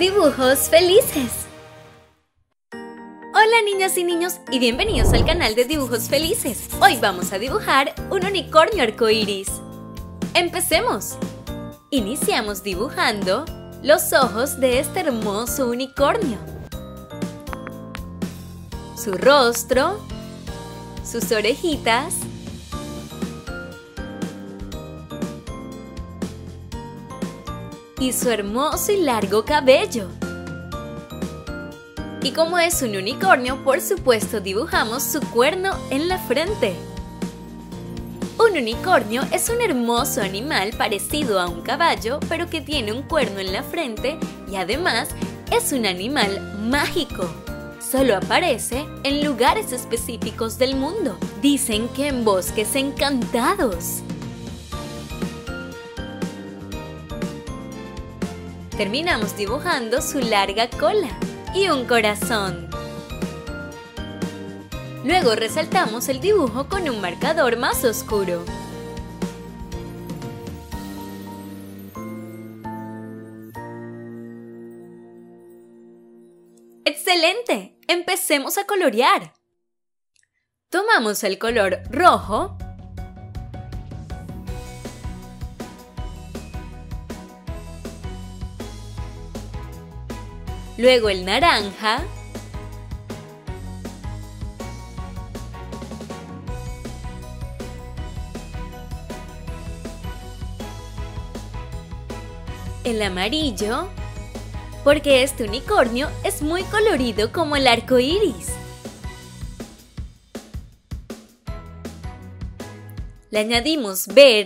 Dibujos felices. Hola niñas y niños y bienvenidos al canal de Dibujos Felices. Hoy vamos a dibujar un unicornio arcoíris. ¡Empecemos! Iniciamos dibujando los ojos de este hermoso unicornio, su rostro, sus orejitas y su hermoso y largo cabello. Y como es un unicornio, por supuesto dibujamos su cuerno en la frente. Un unicornio es un hermoso animal parecido a un caballo, pero que tiene un cuerno en la frente y además es un animal mágico. Solo aparece en lugares específicos del mundo. Dicen que en bosques encantados. Terminamos dibujando su larga cola y un corazón. Luego resaltamos el dibujo con un marcador más oscuro. ¡Excelente! Empecemos a colorear. Tomamos el color rojo . Luego el naranja . El amarillo, porque este unicornio es muy colorido como el arco iris. Le añadimos verde .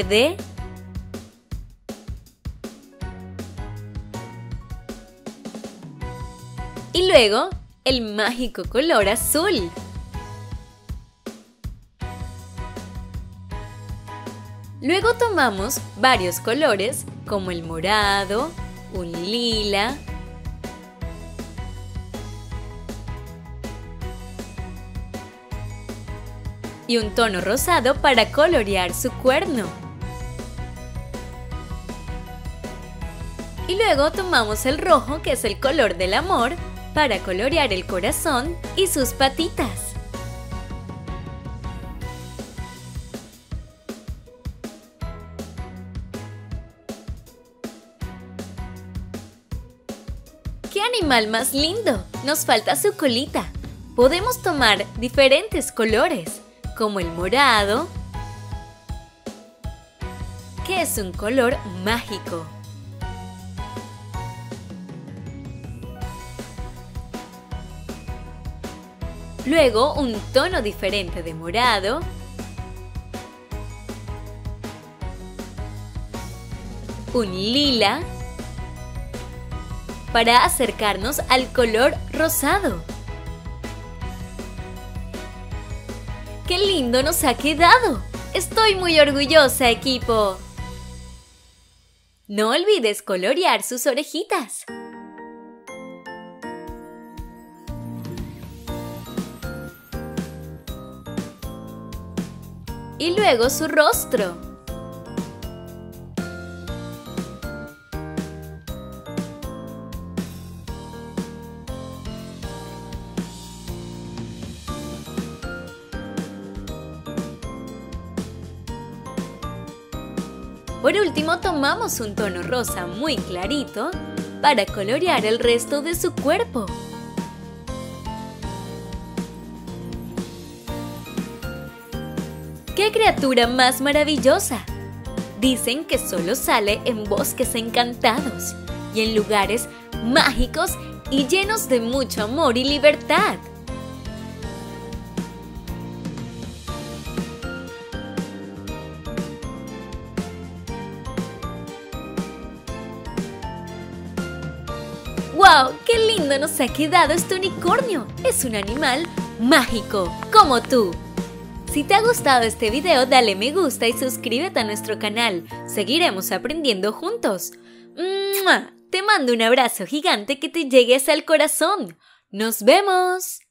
Y luego, el mágico color azul. Luego tomamos varios colores como el morado, un lila, y un tono rosado para colorear su cuerno. Y luego tomamos el rojo, que es el color del amor, para colorear el corazón y sus patitas. ¡Qué animal más lindo! Nos falta su colita. Podemos tomar diferentes colores, como el morado, que es un color mágico. Luego un tono diferente de morado, un lila, para acercarnos al color rosado. ¡Qué lindo nos ha quedado! ¡Estoy muy orgullosa, equipo! No olvides colorear sus orejitas. Y luego su rostro. Por último, tomamos un tono rosa muy clarito para colorear el resto de su cuerpo. ¡Qué criatura más maravillosa! Dicen que solo sale en bosques encantados y en lugares mágicos y llenos de mucho amor y libertad. ¡Wow! ¡Qué lindo nos ha quedado este unicornio! Es un animal mágico, como tú. Si te ha gustado este video, dale me gusta y suscríbete a nuestro canal. Seguiremos aprendiendo juntos. ¡Mua! Te mando un abrazo gigante que te llegue hasta el corazón. ¡Nos vemos!